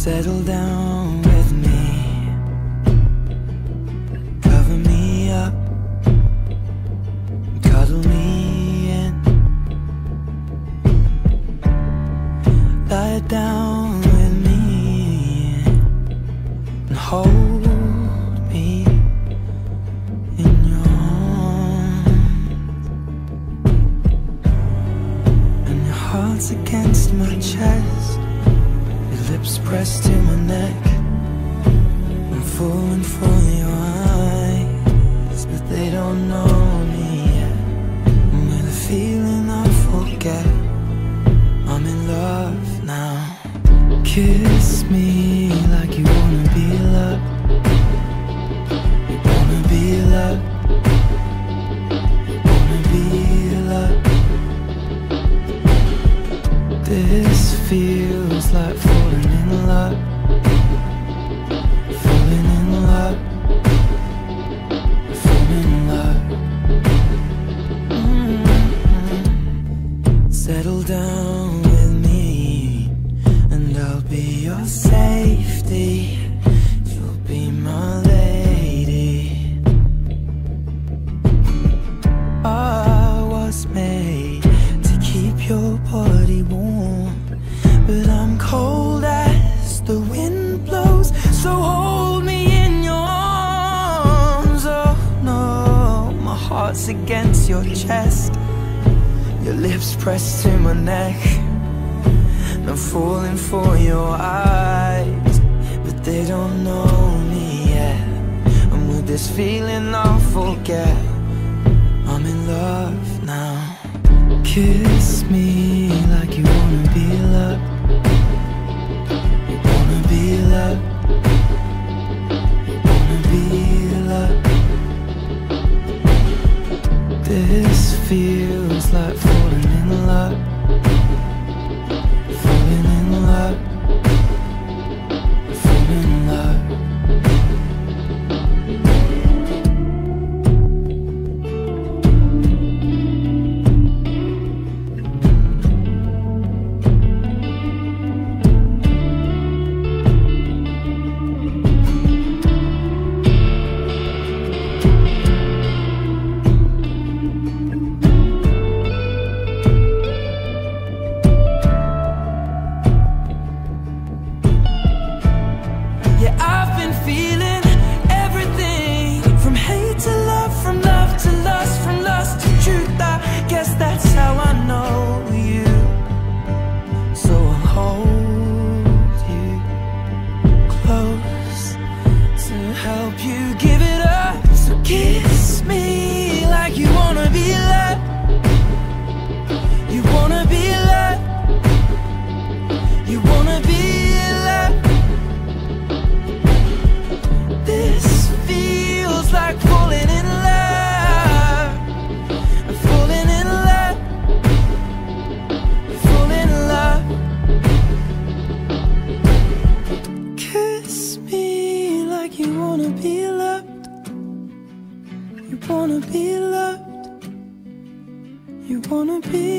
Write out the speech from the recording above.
Settle down with me, cover me up, cuddle me in, lie down with me and hold me in your arms. And your heart's against my chest, your lips pressed to my neck. I'm falling for your eyes, but they don't know me yet. And with a feeling I forget, I'm in love now. Kiss me like you wanna be loved. You wanna be loved. You wanna be loved. This feels like falling in love. Falling in love. Falling in love. Settle down with me, and I'll be your safety. You'll be my lady. I was made to keep your body warm, but I'm cold as the wind blows. So hold me in your arms. Oh no, my heart's against your chest, your lips pressed to my neck. I'm falling for your eyes, but they don't know me yet. And with this feeling I'll forget, I'm in love now. Kiss me like you wanna be loved. You wanna be loved. You wanna be loved. This feels like falling in love. Falling in love. Falling in love. You wanna be